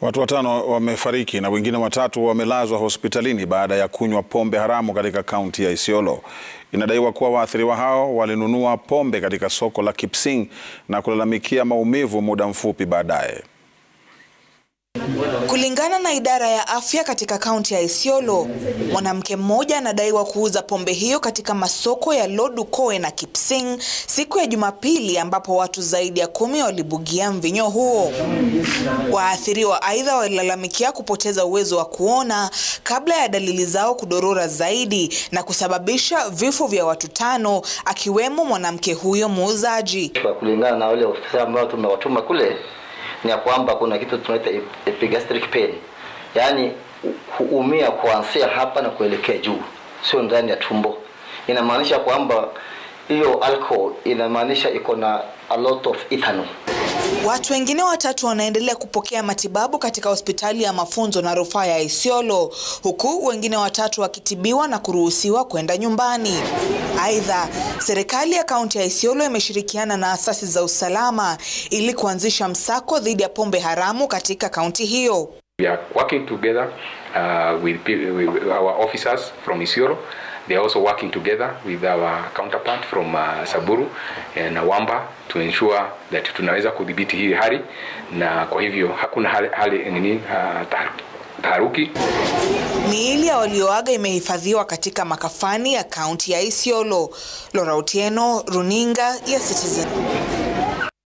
Watu watano wamefariki na wengine watatu wamelazwa hospitalini baada ya kunywa pombe haramu katika kaunti ya Isiolo. Inadaiwa kuwa waathiriwa hao walinunua pombe katika soko la Kipsing na kulalamikia maumivu muda mfupi baadaye. Kulingana na idara ya afya katika kaunti ya Isiolo, mwanamke mmoja anadaiwa kuuza pombe hiyo katika masoko ya Watu na Kipsing siku ya Jumapili, ambapo watu zaidi ya 10 walibugia mvinyo huo. Waathiriwa aidha walilalamikia kupoteza uwezo wa kuona kabla ya dalili zao kudorora zaidi na kusababisha vifo vya watu 5, akiwemo mwanamke huyo muuzaji. Kulingana na wale ofisa ambao tumewatuma kule, ni kwamba kuna kitu tunaita epigastric pain, yani kuumia kuanzia hapa na kuelekea juu, sio ndani ya tumbo. Inamaanisha kwamba hiyo alcohol inamaanisha iko na a lot of ethanol. Watu wengine watatu wanaendelea kupokea matibabu katika hospitali ya mafunzo na rufaa ya Isiolo, huku wengine watatu wakitibiwa na kuruhusiwa kwenda nyumbani. Aidha, serikali ya kaunti ya Isiolo imeshirikiana na asasi za usalama ili kuanzisha msako dhidi ya pombe haramu katika kaunti hiyo. We are working together with our officers from Isiolo. They are also working together with our counterpart from Saburu and Wamba to ensure that tunaweza kudhibiti hii hali, na kwa hivyo hakuna hali taharuki. Miili ya walioaga imehifadhiwa katika makafani ya kaunti ya Isiolo. Laura Otieno, runinga ya Citizen.